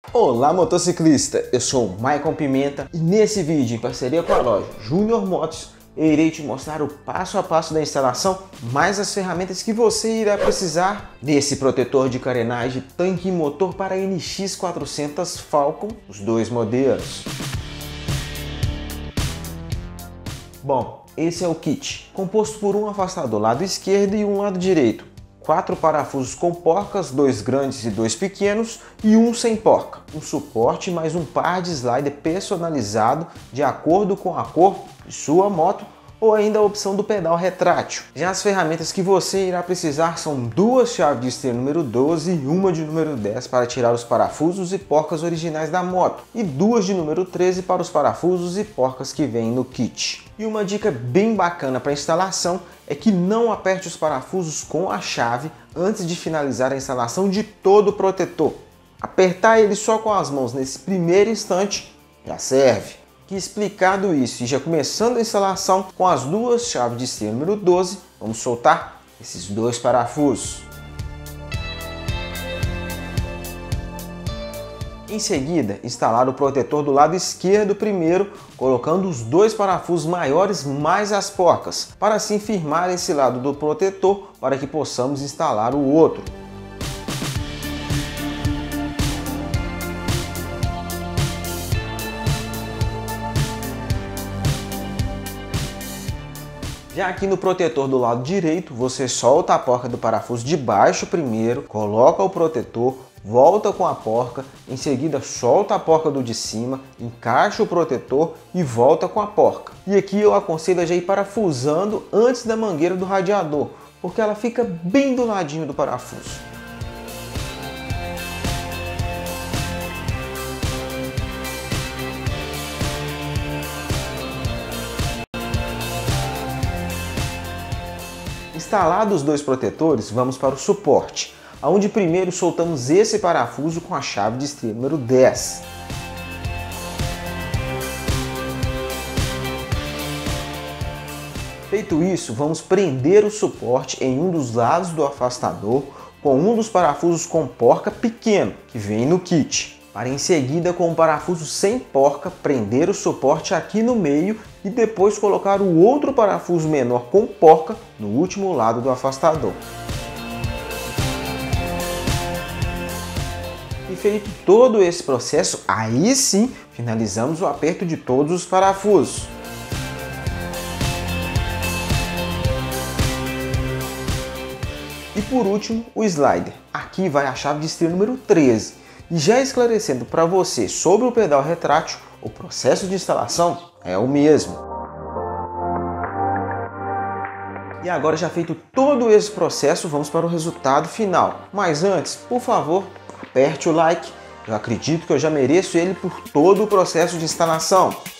Olá motociclista, eu sou o Maicon Pimenta e nesse vídeo, em parceria com a loja Junior Motos, eu irei te mostrar o passo a passo da instalação, mais as ferramentas que você irá precisar desse protetor de carenagem tanque e motor para NX 400 Falcon, os dois modelos. Bom, esse é o kit, composto por um afastador lado esquerdo e um lado direito. 4 parafusos com porcas, 2 grandes e 2 pequenos e um sem porca. Um suporte mais um par de slider personalizado de acordo com a cor de sua moto ou ainda a opção do pedal retrátil. Já as ferramentas que você irá precisar são 2 chaves de esteira número 12 e uma de número 10 para tirar os parafusos e porcas originais da moto e 2 de número 13 para os parafusos e porcas que vêm no kit. E uma dica bem bacana para instalação é que não aperte os parafusos com a chave antes de finalizar a instalação de todo o protetor. Apertar ele só com as mãos nesse primeiro instante já serve. Que explicado isso e já começando a instalação com as 2 chaves de esteira número 12, vamos soltar esses 2 parafusos. Em seguida, instalar o protetor do lado esquerdo primeiro, colocando os 2 parafusos maiores mais as porcas, para assim firmar esse lado do protetor para que possamos instalar o outro. Já aqui no protetor do lado direito, você solta a porca do parafuso de baixo primeiro, coloca o protetor, volta com a porca, em seguida solta a porca do de cima, encaixa o protetor e volta com a porca. E aqui eu aconselho a já ir parafusando antes da mangueira do radiador, porque ela fica bem do ladinho do parafuso. Instalados os 2 protetores, vamos para o suporte, onde primeiro soltamos esse parafuso com a chave de esteira número 10. Feito isso, vamos prender o suporte em um dos lados do afastador com um dos parafusos com porca pequeno, que vem no kit. Para em seguida, com o parafuso sem porca, prender o suporte aqui no meio e depois colocar o outro parafuso menor com porca no último lado do afastador. E feito todo esse processo, aí sim finalizamos o aperto de todos os parafusos. E por último, o slider. Aqui vai a chave de esteira número 13. E já esclarecendo para você sobre o pedal retrátil, o processo de instalação é o mesmo. E agora, já feito todo esse processo, vamos para o resultado final. Mas antes, por favor, aperte o like. Eu acredito que eu já mereço ele por todo o processo de instalação.